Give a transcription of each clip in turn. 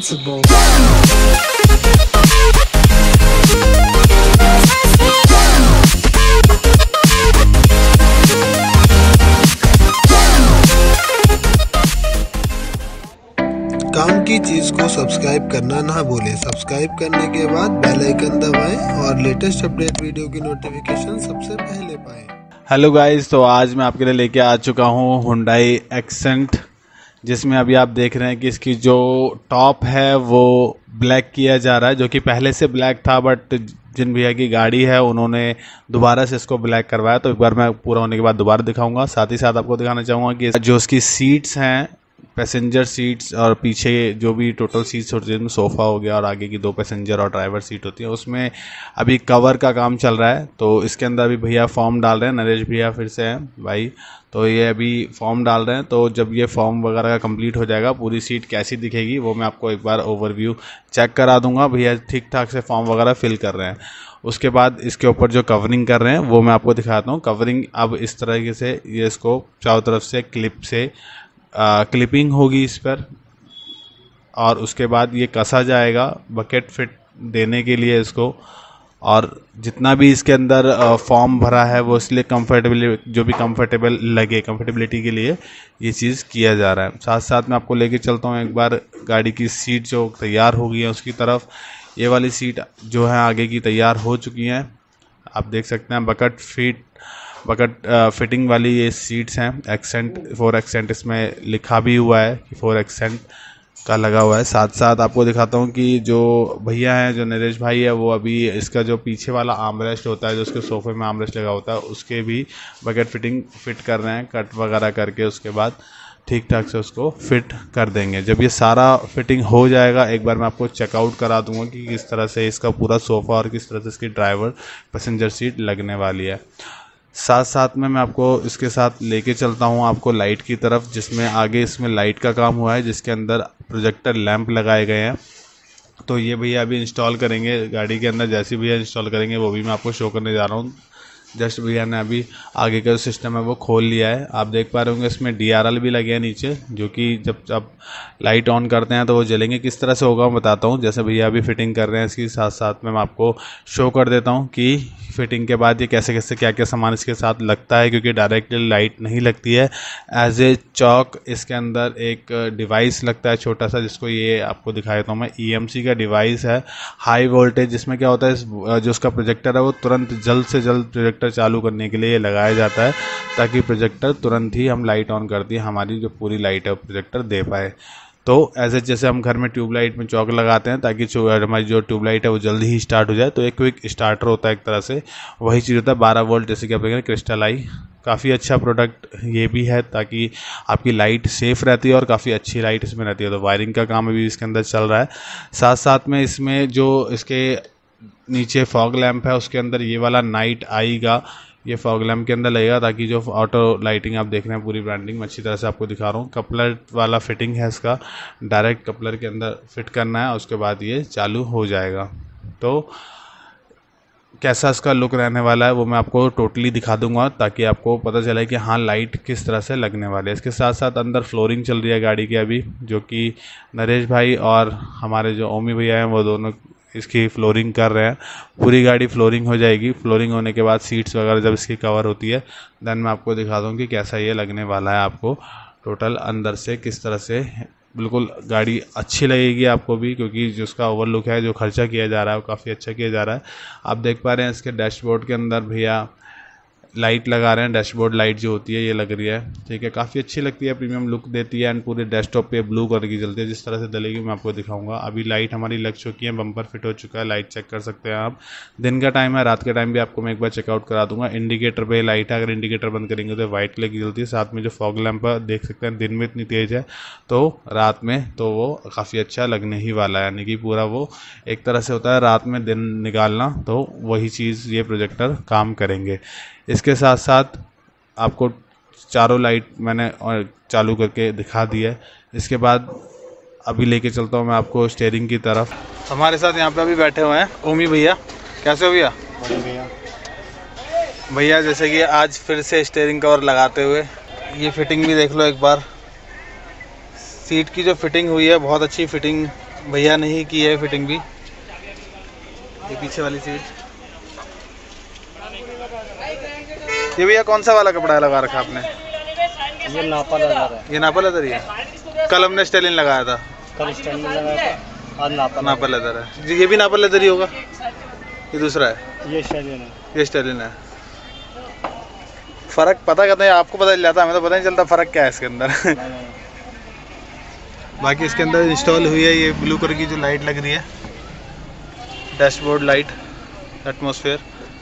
invincible. काम की चीज को सब्सक्राइब करना ना भूलें। सब्सक्राइब करने के बाद बेल आइकन दबाएं और लेटेस्ट अपडेट वीडियो की नोटिफिकेशन सबसे पहले पाएं। हेलो गाइस, तो आज मैं आपके लिए लेके आ चुका हूँ हुंडई एक्सेंट, जिसमें अभी आप देख रहे हैं कि इसकी जो टॉप है वो ब्लैक किया जा रहा है, जो कि पहले से ब्लैक था, बट जिन भैया की गाड़ी है उन्होंने दोबारा से इसको ब्लैक करवाया। तो एक बार मैं पूरा होने के बाद दोबारा दिखाऊंगा। साथ ही साथ आपको दिखाना चाहूँगा कि जो उसकी सीट्स हैं, पैसेंजर सीट्स और पीछे जो भी टोटल सीट्स होती है, जिसमें सोफ़ा हो गया और आगे की 2 पैसेंजर और ड्राइवर सीट होती है, उसमें अभी कवर का काम चल रहा है। तो इसके अंदर अभी भैया फॉर्म डाल रहे हैं, नरेश भैया फिर से हैं भाई, तो ये अभी फॉर्म डाल रहे हैं। तो जब ये फॉर्म वगैरह का कंप्लीट हो जाएगा, पूरी सीट कैसी दिखेगी वो मैं आपको एक बार ओवरव्यू चेक करा दूंगा। भैया ठीक ठाक से फॉर्म वगैरह फिल कर रहे हैं। उसके बाद इसके ऊपर जो कवरिंग कर रहे हैं वो मैं आपको दिखाता हूँ। कवरिंग अब इस तरीके से ये इसको चारों तरफ से क्लिप से क्लिपिंग होगी इस पर, और उसके बाद ये कसा जाएगा बकेट फिट देने के लिए इसको। और जितना भी इसके अंदर फॉर्म भरा है वो इसलिए जो भी कंफर्टेबल लगे, कंफर्टेबिलिटी के लिए ये चीज़ किया जा रहा है। साथ साथ मैं आपको लेके चलता हूँ एक बार गाड़ी की सीट जो तैयार हो गई है उसकी तरफ। ये वाली सीट जो है आगे की तैयार हो चुकी हैं, आप देख सकते हैं। बकेट फिटिंग वाली ये सीट्स हैं। एक्सेंट 4 एक्सेंट इसमें लिखा भी हुआ है कि 4 एक्सेंट का लगा हुआ है। साथ साथ आपको दिखाता हूँ कि जो भैया हैं, जो नरेश भाई है, वो अभी इसका जो पीछे वाला आर्मरेस्ट होता है, जो उसके सोफे में आर्मरेस्ट लगा होता है, उसके भी बकेट फिट कर रहे हैं, कट वगैरह करके उसके बाद ठीक ठाक से उसको फिट कर देंगे। जब ये सारा फिटिंग हो जाएगा, एक बार मैं आपको चेकआउट करा दूंगा कि किस तरह से इसका पूरा सोफ़ा और किस तरह से इसकी ड्राइवर पैसेंजर सीट लगने वाली है। साथ साथ में मैं आपको इसके साथ लेके चलता हूँ आपको लाइट की तरफ, जिसमें आगे इसमें लाइट का काम हुआ है, जिसके अंदर प्रोजेक्टर लैंप लगाए गए हैं। तो ये भैया अभी इंस्टॉल करेंगे गाड़ी के अंदर। जैसे भैया इंस्टॉल करेंगे वो भी मैं आपको शो करने जा रहा हूँ। जस्ट भैया ने अभी आगे का जो सिस्टम है वो खोल लिया है। आप देख पा रहे होंगे इसमें DRL भी लगे हैं नीचे, जो कि जब आप लाइट ऑन करते हैं तो वो जलेंगे। किस तरह से होगा मैं बताता हूँ। जैसे भैया अभी फिटिंग कर रहे हैं इसकी, साथ साथ में मैं आपको शो कर देता हूँ कि फिटिंग के बाद ये कैसे कैसे क्या क्या सामान इसके साथ लगता है, क्योंकि डायरेक्टली लाइट नहीं लगती है। एज ए चौक इसके अंदर एक डिवाइस लगता है छोटा सा, जिसको ये आपको दिखा देता हूँ मैं। EMC का डिवाइस है, हाई वोल्टेज, जिसमें क्या होता है जो उसका प्रोजेक्टर है वो तुरंत जल्द से जल्द प्रोजेक्टर चालू करने के लिए लगाया जाता है, ताकि प्रोजेक्टर तुरंत ही हम लाइट ऑन कर दिए हमारी जो पूरी लाइट है प्रोजेक्टर दे पाए। तो ऐसे जैसे हम घर में ट्यूबलाइट में चौक लगाते हैं ताकि हमारी जो ट्यूबलाइट है वो जल्दी ही स्टार्ट हो जाए, तो एक क्विक स्टार्टर होता है एक तरह से, वही चीज़ होता है। 12 वोल्ट जैसे कि आप देखें क्रिस्टल आई, काफ़ी अच्छा प्रोडक्ट ये भी है, ताकि आपकी लाइट सेफ़ रहती है और काफ़ी अच्छी लाइट इसमें रहती है। तो वायरिंग का काम अभी इसके अंदर चल रहा है। साथ साथ में इसमें जो इसके नीचे फॉग लैंप है उसके अंदर ये वाला नाइट आएगा, ये फॉग लैम्प के अंदर लगेगा, ताकि जो ऑटो लाइटिंग आप देख रहे हैं पूरी ब्रांडिंग में अच्छी तरह से आपको दिखा रहा हूँ। कपलर वाला फिटिंग है इसका, डायरेक्ट कपलर के अंदर फिट करना है, उसके बाद ये चालू हो जाएगा। तो कैसा इसका लुक रहने वाला है वो मैं आपको टोटली दिखा दूंगा, ताकि आपको पता चले कि हाँ लाइट किस तरह से लगने वाले है। इसके साथ साथ अंदर फ्लोरिंग चल रही है गाड़ी की अभी, जो कि नरेश भाई और हमारे जो ओमी भैया हैं वो दोनों इसकी फ्लोरिंग कर रहे हैं। पूरी गाड़ी फ्लोरिंग हो जाएगी। फ्लोरिंग होने के बाद सीट्स वगैरह जब इसकी कवर होती है, देन मैं आपको दिखा दूँ कि कैसा ये लगने वाला है। आपको टोटल अंदर से किस तरह से बिल्कुल गाड़ी अच्छी लगेगी आपको भी, क्योंकि जो उसका ओवरलुक है, जो खर्चा किया जा रहा है वो काफ़ी अच्छा किया जा रहा है। आप देख पा रहे हैं इसके डैशबोर्ड के अंदर भैया लाइट लगा रहे हैं। डैशबोर्ड लाइट जो होती है ये लग रही है, ठीक है, काफ़ी अच्छी लगती है, प्रीमियम लुक देती है। एंड पूरे डेस्कटॉप पे ब्लू कलर की जलती है। जिस तरह से डलेगी मैं आपको दिखाऊंगा। अभी लाइट हमारी लग चुकी है, बम्पर फिट हो चुका है, लाइट चेक कर सकते हैं आप। दिन का टाइम है, रात के टाइम भी आपको मैं एक बार चेकआउट करा दूंगा। इंडिकेटर पे लाइट है, अगर इंडिकेटर बंद करेंगे तो वाइट कलर की जलती है। साथ में जो फॉग लैंप है देख सकते हैं, दिन में इतनी तेज़ है तो रात में तो वो काफ़ी अच्छा लगने ही वाला है। यानी कि पूरा वो एक तरह से होता है रात में दिन निकालना, तो वही चीज़ ये प्रोजेक्टर काम करेंगे। इसके साथ साथ आपको चारों लाइट मैंने चालू करके दिखा दी है। इसके बाद अभी लेके चलता हूँ मैं आपको स्टीयरिंग की तरफ। हमारे साथ यहाँ पे अभी बैठे हुए हैं ओमी भैया। कैसे हो भैया? भैया जैसे कि आज फिर से स्टीयरिंग कवर लगाते हुए, ये फिटिंग भी देख लो एक बार। सीट की जो फिटिंग हुई है बहुत अच्छी फिटिंग भैया नहीं की है फिटिंग भी। ये पीछे वाली सीट, ये भैया कौन सा वाला कपड़ा लगा रखा आपने? ये नापा लेदर है। ये नापा लेदर ही है। कल हमने स्टेलिन लगाया था। कल स्टैंड में लगाया था, आज नापा लेदर है जी। ये भी नापा लेदर ही होगा, ये दूसरा है। ये स्टैंड है। ये स्टेलिन है। फ़र्क पता करते हैं, आपको पता चल जाता है, हमें तो पता नहीं चलता फ़र्क क्या है इसके अंदर। बाकी इसके अंदर इंस्टॉल हुई है ये ब्लू कलर की जो लाइट लग रही है, dashboard light, atmosphere.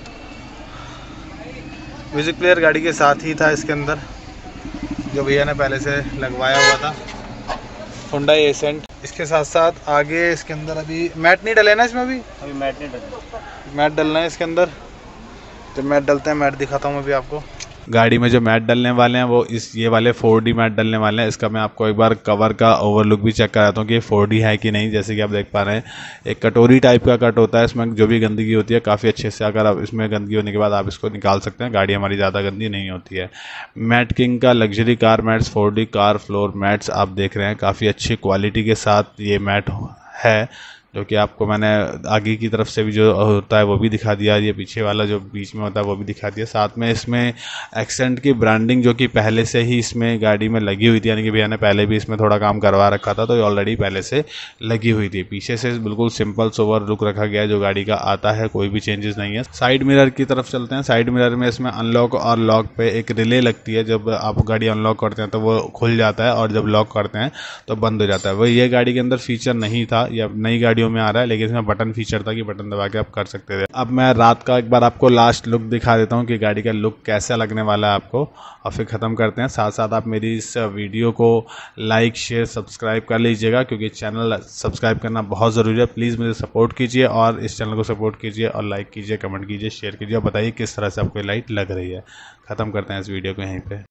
Music player गाड़ी के साथ ही था इसके अंदर, जो भैया ने पहले से लगवाया हुआ था। Hyundai Accent. इसके साथ साथ आगे इसके अंदर अभी मैट नहीं डले ना, इसमें अभी मैट नहीं डला। मैट डलना है इसके अंदर। जब मैट डलते हैं, मैट दिखाता हूँ अभी आपको। गाड़ी में जो मैट डलने वाले हैं वो ये वाले 4D मैट डलने वाले हैं। इसका मैं आपको एक बार कवर का ओवरलुक भी चेक कराता हूँ कि ये 4D है कि नहीं। जैसे कि आप देख पा रहे हैं, एक कटोरी टाइप का कट होता है, इसमें जो भी गंदगी होती है काफ़ी अच्छे से, अगर आप इसमें गंदगी होने के बाद आप इसको निकाल सकते हैं। गाड़ी हमारी ज़्यादा गंदी नहीं होती है। मैट किंग का luxury car mats 4D car floor mats आप देख रहे हैं, काफ़ी अच्छी क्वालिटी के साथ ये मैट है, जो कि आपको मैंने आगे की तरफ से भी जो होता है वो भी दिखा दिया, ये पीछे वाला जो बीच में होता है वो भी दिखा दिया। साथ में इसमें एक्सेंट की ब्रांडिंग जो कि पहले से ही इसमें गाड़ी में लगी हुई थी, यानी कि भैया ने पहले भी इसमें थोड़ा काम करवा रखा था, तो ये ऑलरेडी पहले से लगी हुई थी। पीछे से बिल्कुल सिंपल सोवर लुक रखा गया है जो गाड़ी का आता है, कोई भी चेंजेस नहीं है। साइड मिरर की तरफ चलते हैं। साइड मिरर में इसमें अनलॉक और लॉक पे एक रिले लगती है। जब आप गाड़ी अनलॉक करते हैं तो वो खुल जाता है, और जब लॉक करते हैं तो बंद हो जाता है। वो ये गाड़ी के अंदर फीचर नहीं था, या नई गाड़ियों में आ रहा है, लेकिन बटन फीचर था कि बटन दबा के आप कर सकते थे। अब मैं रात का एक बार आपको लास्ट लुक दिखा देता हूं कि गाड़ी का लुक कैसा लगने वाला है आपको, और फिर ख़त्म करते हैं। साथ साथ आप मेरी इस वीडियो को लाइक शेयर सब्सक्राइब कर लीजिएगा, क्योंकि चैनल सब्सक्राइब करना बहुत ज़रूरी है। प्लीज़ मुझे सपोर्ट कीजिए, और इस चैनल को सपोर्ट कीजिए, और लाइक कीजिए, कमेंट कीजिए, शेयर कीजिए, और बताइए किस तरह से आपको लाइट लग रही है। ख़त्म करते हैं इस वीडियो को यहीं पर।